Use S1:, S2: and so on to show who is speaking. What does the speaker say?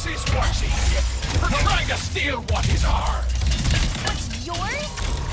S1: This is watching. For trying to steal what is ours.
S2: What's yours?